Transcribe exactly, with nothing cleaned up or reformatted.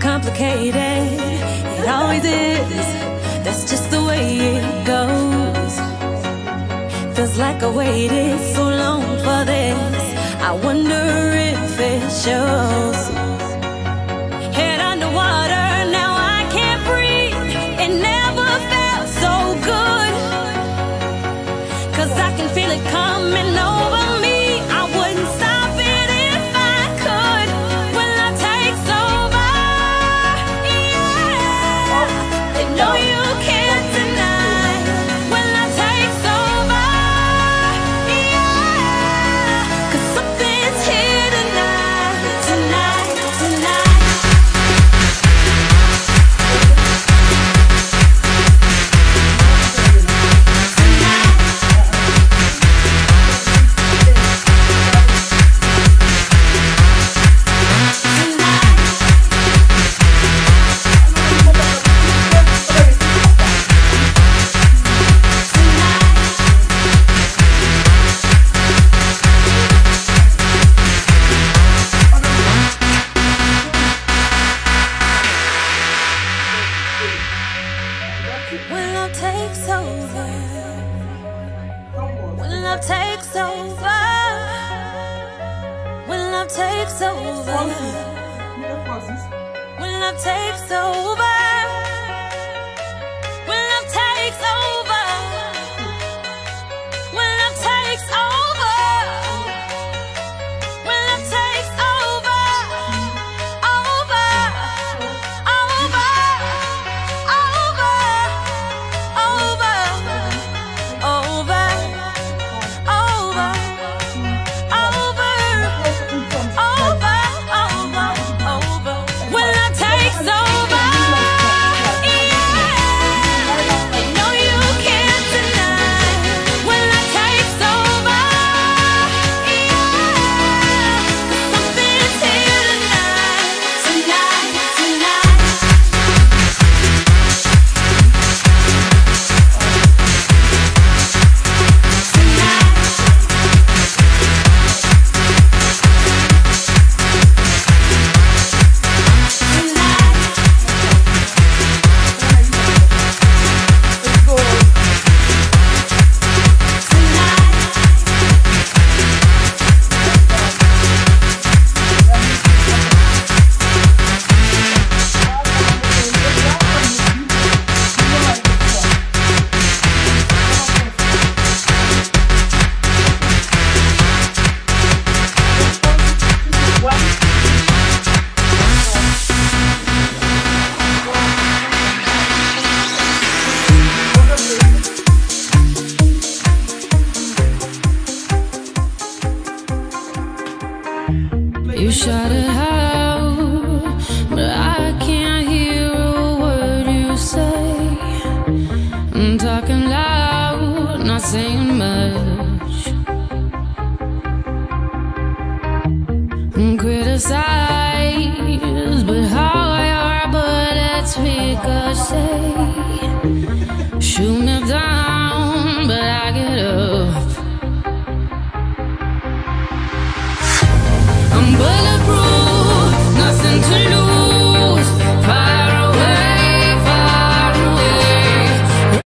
complicated. It always is. That's just the way it goes. Feels like I waited so long for this. I wonder if it shows. Head underwater, now I can't breathe. It never felt so good. 'Cause I can feel it coming over me. I wouldn't stop it if I could. When love takes over, yeah. You know you can't deny. When love takes over, yeah. 'Cause something's here tonight, tonight, tonight. When love takes over, when love takes over, when love takes over, when love takes over, when love takes over, when love takes over, when love takes over, over, over, over. Over, over, over, over, over, over, over. When love takes over, yeah. You know you can't deny. When love takes over, yeah. Something's here tonight, tonight, tonight. You shot it high.